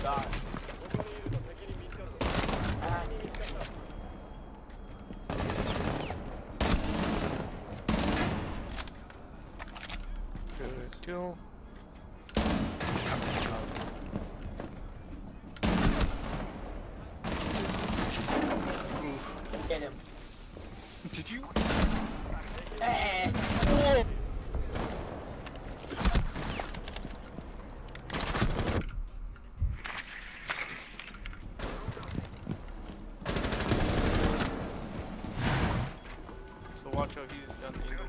god. Good kill. Get him. Did you? Hey. Whoa. So watch out, he's got the